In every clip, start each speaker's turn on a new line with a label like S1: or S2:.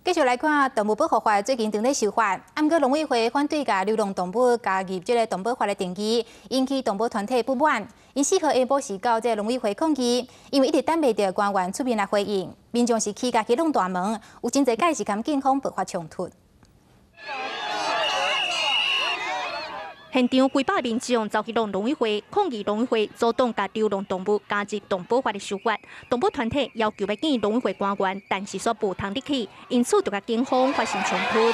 S1: 继续来看动物保护法最近正在修法，不过农委会反对甲流浪动物加入这个动保法的定义，引起动保团体不满。因4号下晡时到这农委会抗议，因为一直等未到官员出面来回应，民众是起家去弄大门，有真侪届是跟警方爆发冲突。
S2: 现场几百民众走去农委会抗议，农委会主动甲流浪动物加入动保法的修法。动保团体要求要见农委会官员，但是说无通入去，因此就甲警方发生冲突。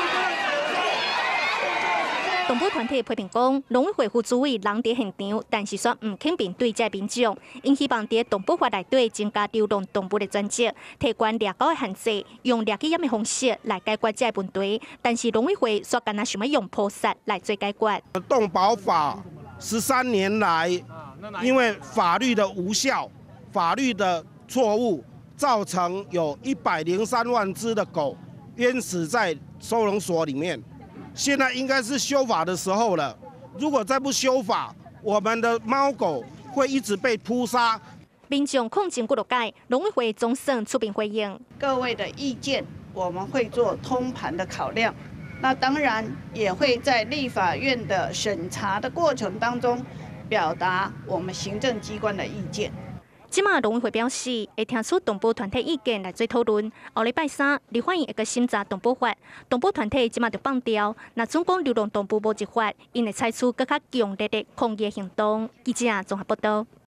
S2: 动保团体批评讲，农委会副主委人伫现场，但是说唔肯面对这民众，因希望伫动保法内底增加流浪动物的专辑，提悬猎狗的限制，用猎奇验的方式来解决这问题。但是农委会说，干那想要用扑杀来做解决。
S3: 动保法13年来，因为法律的无效、法律的错误，造成有103万只的狗淹死在收容所里面。 现在应该是修法的时候了。如果再不修法，我们的猫狗会一直被扑杀。
S2: 民众控情过了解，农委会总算出面回应。
S4: 各位的意见，我们会做通盘的考量。那当然也会在立法院的审查的过程当中，表达我们行政机关的意见。
S2: 即马农委会表示，会听取动保团体意见来做讨论。后礼拜3，立法院会个审查动保法。动保团体即马就放掉，若总讲流浪动物无执法，因会采取更较强烈的抗议行动。记者综合报道。